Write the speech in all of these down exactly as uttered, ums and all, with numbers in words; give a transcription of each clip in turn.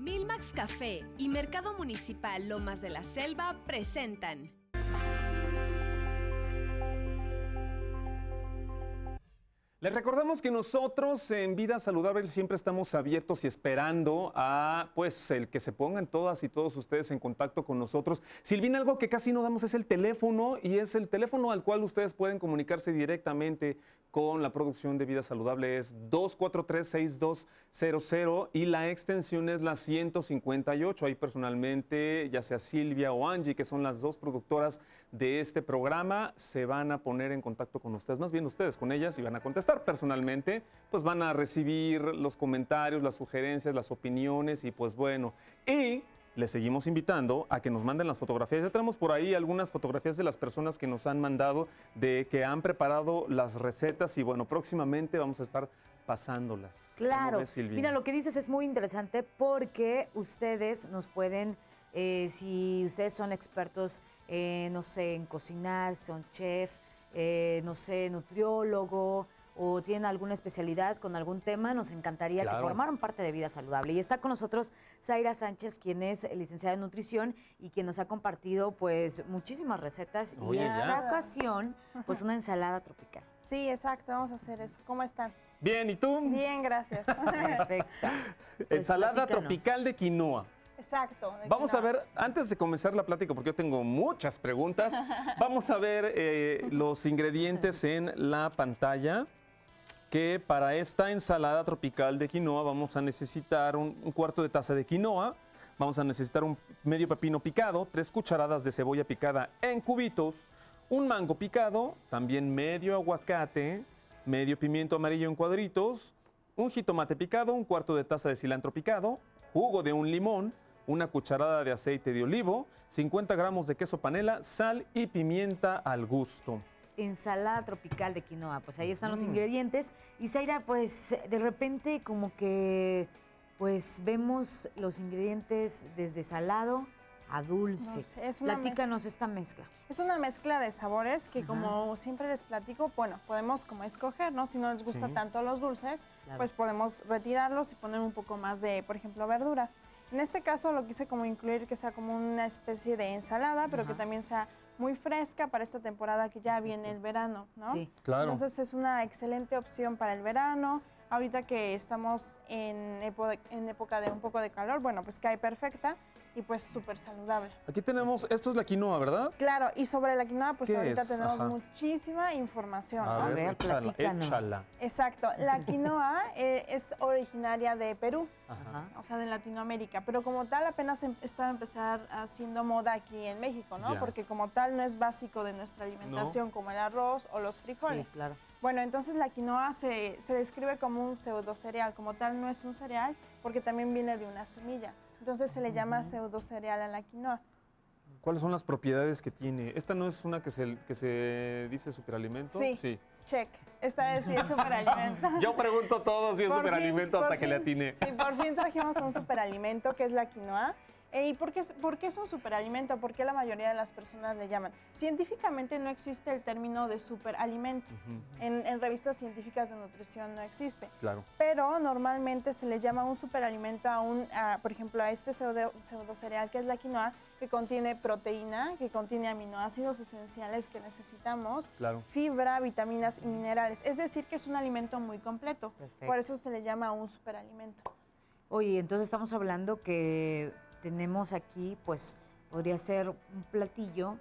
Milmax Café y Mercado Municipal Lomas de la Selva presentan. Les recordamos que nosotros en Vida Saludable siempre estamos abiertos y esperando a pues el que se pongan todas y todos ustedes en contacto con nosotros. Silvina, algo que casi no damos es el teléfono, y es el teléfono al cual ustedes pueden comunicarse directamente con la producción de Vida Saludable. Es dos cuatro tres, seis dos cero cero y la extensión es la ciento cincuenta y ocho. Ahí personalmente, ya sea Silvia o Angie, que son las dos productoras de este programa, se van a poner en contacto con ustedes, más bien ustedes con ellas, y van a contestar personalmente, pues van a recibir los comentarios, las sugerencias, las opiniones, y pues bueno, y les seguimos invitando a que nos manden las fotografías. Ya tenemos por ahí algunas fotografías de las personas que nos han mandado, de que han preparado las recetas, y bueno, próximamente vamos a estar pasándolas. Claro, mira, lo que dices es muy interesante porque ustedes nos pueden, eh, si ustedes son expertos, eh, no sé, en cocinar, son chef, eh, no sé, nutriólogo, o tienen alguna especialidad con algún tema, nos encantaría claro. que formaran parte de Vida Saludable. Y está con nosotros Zaira Sánchez, quien es licenciada en nutrición y quien nos ha compartido pues muchísimas recetas. Oye, y en esta ocasión, pues una ensalada tropical. Sí, exacto, vamos a hacer eso. ¿Cómo están? Bien, ¿y tú? Bien, gracias. Perfecto. Pues ensalada platícanos. tropical de quinoa. Exacto. Vamos a ver, antes de comenzar la plática, porque yo tengo muchas preguntas, vamos a ver eh, los ingredientes en la pantalla. Que para esta ensalada tropical de quinoa vamos a necesitar un, un cuarto de taza de quinoa, vamos a necesitar un medio pepino picado, tres cucharadas de cebolla picada en cubitos, un mango picado, también medio aguacate, medio pimiento amarillo en cuadritos, un jitomate picado, un cuarto de taza de cilantro picado, jugo de un limón, una cucharada de aceite de olivo, cincuenta gramos de queso panela, sal y pimienta al gusto. Ensalada tropical de quinoa, pues ahí están los mm. ingredientes. Y Zaira, pues de repente como que pues vemos los ingredientes desde salado a dulce. No sé, es una Platícanos mez... esta mezcla. Es una mezcla de sabores que Ajá. como siempre les platico, bueno, podemos como escoger, ¿no? Si no les gusta sí. tanto los dulces, claro. pues podemos retirarlos y poner un poco más de, por ejemplo, verdura. En este caso lo quise como incluir que sea como una especie de ensalada, pero Ajá. que también sea muy fresca para esta temporada que ya viene el verano, ¿no? Sí, claro. Entonces es una excelente opción para el verano. Ahorita que estamos en, épo en época de un poco de calor, bueno, pues cae perfecta y pues súper saludable. Aquí tenemos, esto es la quinoa, ¿verdad? Claro, y sobre la quinoa, pues ahorita es? tenemos Ajá. muchísima información, A ¿no? ver, échala, échala. Exacto, la quinoa eh, es originaria de Perú, Ajá. o sea, de Latinoamérica, pero como tal apenas em está a empezar haciendo moda aquí en México, ¿no? Ya. Porque como tal no es básico de nuestra alimentación, ¿no? Como el arroz o los frijoles. Sí, claro. Bueno, entonces la quinoa se, se describe como un pseudo cereal, como tal no es un cereal porque también viene de una semilla. Entonces se le llama pseudo cereal a la quinoa. ¿Cuáles son las propiedades que tiene? ¿Esta no es una que se, que se dice superalimento? Sí, sí. Check. Esta es, sí es superalimento. Yo pregunto todo si es por superalimento fin, hasta fin, que le atine. Sí, por fin trajimos un superalimento que es la quinoa. ¿Y por qué, por qué es un superalimento? ¿Por qué la mayoría de las personas le llaman? Científicamente no existe el término de superalimento. Uh-huh. en, en revistas científicas de nutrición no existe. Claro. Pero normalmente se le llama un superalimento a un, a, por ejemplo, a este pseudo, pseudo cereal que es la quinoa, que contiene proteína, que contiene aminoácidos esenciales que necesitamos, claro. fibra, vitaminas y minerales. Es decir, que es un alimento muy completo. Perfecto. Por eso se le llama un superalimento. Oye, entonces estamos hablando que tenemos aquí, pues, podría ser un platillo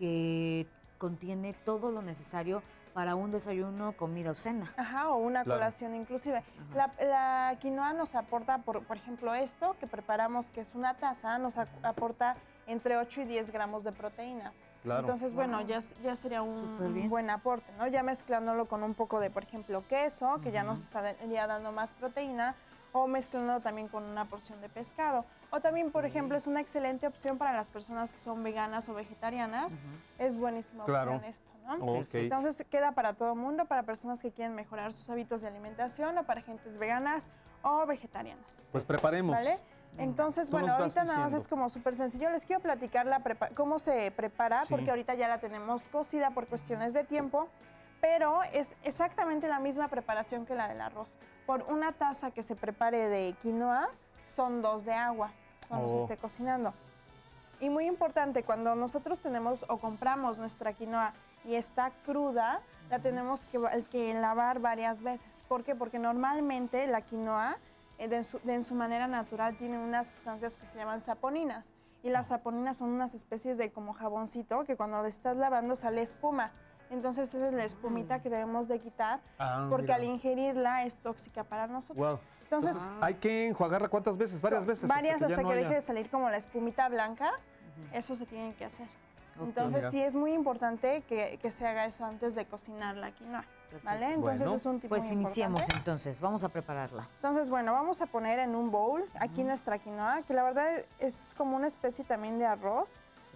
que contiene todo lo necesario para un desayuno, comida o cena. Ajá, o una claro. colación inclusive. La, la quinoa nos aporta, por, por ejemplo, esto que preparamos, que es una taza, nos a, aporta entre ocho y diez gramos de proteína. Claro. Entonces, wow. bueno, ya, ya sería un, un buen aporte, ¿no? Ya mezclándolo con un poco de, por ejemplo, queso, que uh-huh. ya nos estaría dando más proteína, o mezclándolo también con una porción de pescado. O también, por ejemplo, es una excelente opción para las personas que son veganas o vegetarianas. Uh-huh. Es buenísima claro. opción esto, ¿no? Okay. Entonces, queda para todo el mundo, para personas que quieren mejorar sus hábitos de alimentación o para gentes veganas o vegetarianas. Pues preparemos. ¿Vale? Entonces, bueno, ahorita nada más es como súper sencillo. Les quiero platicar la cómo se prepara, sí. porque ahorita ya la tenemos cocida por cuestiones de tiempo. Pero es exactamente la misma preparación que la del arroz. Por una taza que se prepare de quinoa, son dos de agua cuando se Oh. esté cocinando. Y muy importante, cuando nosotros tenemos o compramos nuestra quinoa y está cruda, la tenemos que, que lavar varias veces. ¿Por qué? Porque normalmente la quinoa, eh, de, su, de en su manera natural, tiene unas sustancias que se llaman saponinas. Y las saponinas son unas especies de como jaboncito que cuando le estás lavando sale espuma. Entonces esa es la espumita que debemos de quitar Ah, porque mira. al ingerirla es tóxica para nosotros. Wow. Entonces, Hay que enjuagarla cuántas veces, varias veces. varias hasta que, ya no deje haya- de salir como la espumita blanca, eso se tiene que hacer. Ok. Entonces Mira. sí es muy importante que, que se haga eso antes de cocinar la quinoa, ¿vale? Entonces Bueno. es un tipo Pues muy iniciemos importante. entonces, vamos a prepararla. Entonces, bueno, vamos a poner en un bowl aquí nuestra quinoa, que la verdad es como una especie también de arroz.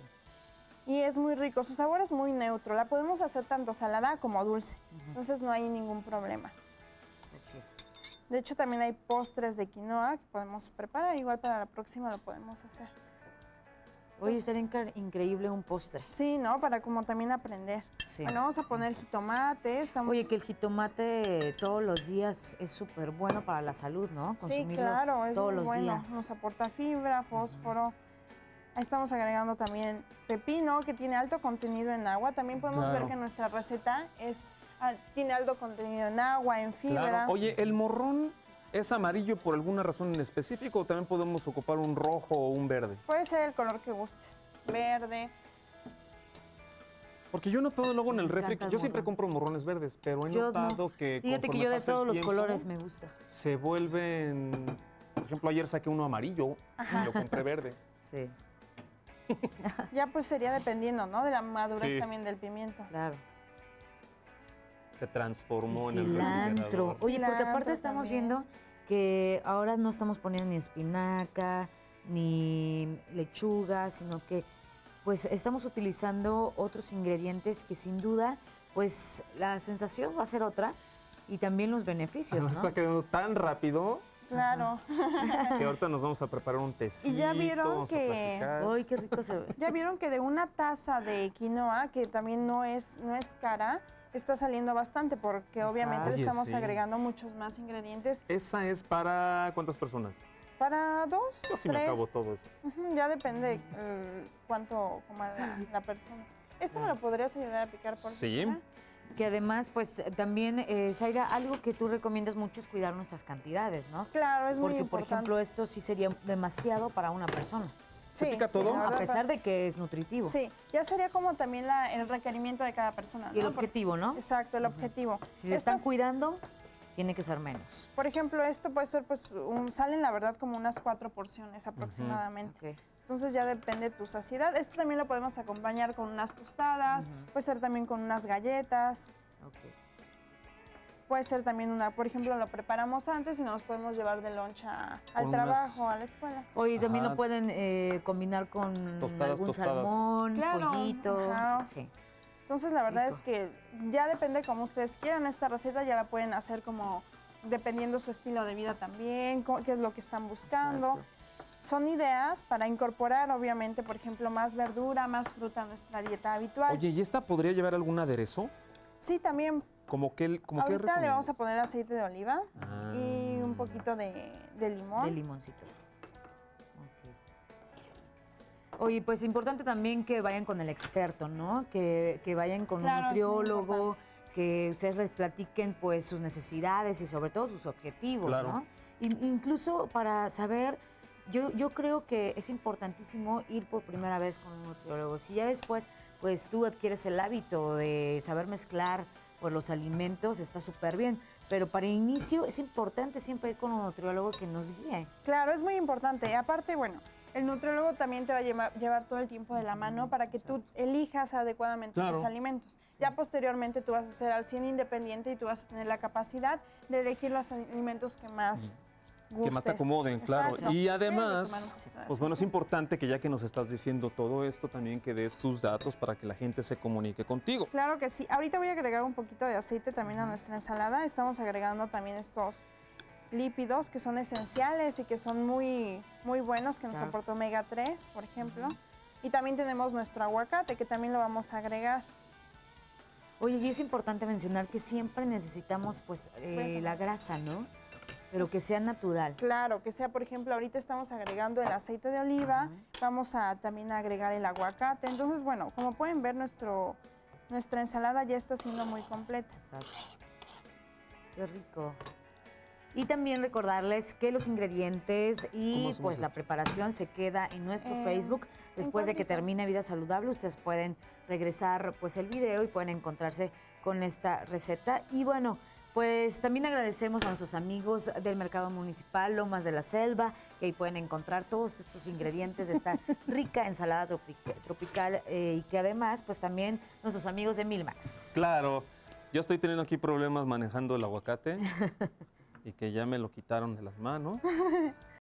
Y es muy rico, su sabor es muy neutro. La podemos hacer tanto salada como dulce, entonces no hay ningún problema. De hecho, también hay postres de quinoa que podemos preparar, igual para la próxima lo podemos hacer. Oye, estaría incre- increíble un postre. Sí, ¿no? Para como también aprender. Sí. Bueno, vamos a poner jitomate, estamos... Oye, que el jitomate todos los días es súper bueno para la salud, ¿no? Sí, Consumirlo claro, es todos muy los bueno. días. Nos aporta fibra, fósforo. Ahí estamos agregando también pepino, que tiene alto contenido en agua. También podemos Claro. ver que nuestra receta es, ah, tiene alto contenido en agua, en fibra. Claro. Oye, ¿el morrón es amarillo por alguna razón en específico o también podemos ocupar un rojo o un verde? Puede ser el color que gustes. Verde. Porque yo he notado luego en el Me refri, encanta el yo siempre morrón. compro morrones verdes, pero he Yo no. notado que Fíjate que conforme yo de pasa el todos los tiempo, colores me gusta. se vuelven... Por ejemplo, ayer saqué uno amarillo y lo compré verde. Sí, Ya pues sería dependiendo, ¿no? De la madurez Sí. también del pimiento. claro. Se transformó en el Cilantro. refrigerador. Oye, porque aparte Cilantro estamos también. viendo que ahora no estamos poniendo ni espinaca, ni lechuga, sino que pues estamos utilizando otros ingredientes que sin duda, pues la sensación va a ser otra y también los beneficios, Nos ¿no? está quedando tan rápido Claro. que ahorita nos vamos a preparar un tecito. Y ya vieron vamos a que- platicar. Ay, qué rico se ve. Ya vieron que de una taza de quinoa, que también no es, no es cara, está saliendo bastante porque obviamente le Oye, estamos sí. agregando muchos más ingredientes. ¿Esa es para cuántas personas? Para dos, Yo sí tres. me acabo todo eso. Ujú, ya depende eh, cuánto coma la, la persona. ¿Esto me lo podrías ayudar a picar por Sí. favor? Que además, pues también, eh, Zaira, algo que tú recomiendas mucho es cuidar nuestras cantidades, ¿no? Claro, es muy Porque, por importante. ejemplo, esto sí sería demasiado para una persona, ¿Se Sí, pica sí, todo? la a verdad, pesar de que es nutritivo. Sí, ya sería como también la- el requerimiento de cada persona. Y el ¿no? Porque- objetivo, ¿no? Exacto, el objetivo. Si se Esto, están cuidando, tiene que ser menos. por ejemplo, esto puede ser, pues, un- salen la verdad como unas cuatro porciones aproximadamente. Ok. Entonces ya depende de tu saciedad. Esto también lo podemos acompañar con unas tostadas, puede ser también con unas galletas, Ok. puede ser también una, por ejemplo, lo preparamos antes y nos los podemos llevar de loncha al Con trabajo, unas- a la escuela. Oye, también Ajá. lo pueden eh, combinar con Tostadas, algún tostadas. salmón, Claro, pollito. ajá. Sí. Entonces la verdad Rico. es que ya depende como ustedes quieran. Esta receta ya la pueden hacer como dependiendo su estilo de vida también, co- qué es lo que están buscando. Exacto. Son ideas para incorporar, obviamente, por ejemplo, más verdura, más fruta a nuestra dieta habitual. Oye, ¿y esta podría llevar algún aderezo? Sí, también. Como que, como que Ahorita le vamos a poner aceite de oliva Ah. y un poquito de, de limón. De limoncito. Ok. Oye, pues importante también que vayan con el experto, ¿no? Que, que vayan con Claro, un es muy nutriólogo, importante. que ustedes les platiquen pues sus necesidades y sobre todo sus objetivos, Claro. ¿no? In- incluso para saber, yo, yo creo que es importantísimo ir por primera vez con un nutriólogo. Si ya después pues tú adquieres el hábito de saber mezclar pues, los alimentos, está súper bien. Pero para inicio es importante siempre ir con un nutriólogo que nos guíe. Claro, es muy importante. Aparte, bueno, el nutriólogo también te va a llevar, llevar todo el tiempo de la mano para que tú elijas adecuadamente Claro. tus alimentos. Ya posteriormente tú vas a ser al cien independiente y tú vas a tener la capacidad de elegir los alimentos que más gustes. Que más te acomoden, claro. Exacto. Y Debe de además, tomar un poquito de pues bueno, es azúcar. importante que ya que nos estás diciendo todo esto, también que des tus datos para que la gente se comunique contigo. Claro que sí. Ahorita voy a agregar un poquito de aceite también a nuestra ensalada. Estamos agregando también estos lípidos que son esenciales y que son muy, muy buenos, que nos Claro. aporta omega tres, por ejemplo. Y también tenemos nuestro aguacate, que también lo vamos a agregar. Oye, y es importante mencionar que siempre necesitamos pues eh, Cuéntame. la grasa, ¿no? Pero que sea natural. Claro, que sea, por ejemplo, ahorita estamos agregando el aceite de oliva, vamos a también agregar el aguacate. Entonces, bueno, como pueden ver, nuestro, nuestra ensalada ya está siendo muy completa. Exacto. Qué rico. Y también recordarles que los ingredientes y pues la preparación se queda en nuestro Eh, Facebook. Después de que cuadritos. termine Vida Saludable, ustedes pueden regresar pues el video y pueden encontrarse con esta receta. Y bueno, pues también agradecemos a nuestros amigos del Mercado Municipal Lomas de la Selva, que ahí pueden encontrar todos estos ingredientes de esta rica ensalada tropic- tropical eh, y que además pues también nuestros amigos de Milmax. Claro, yo estoy teniendo aquí problemas manejando el aguacate y que ya me lo quitaron de las manos.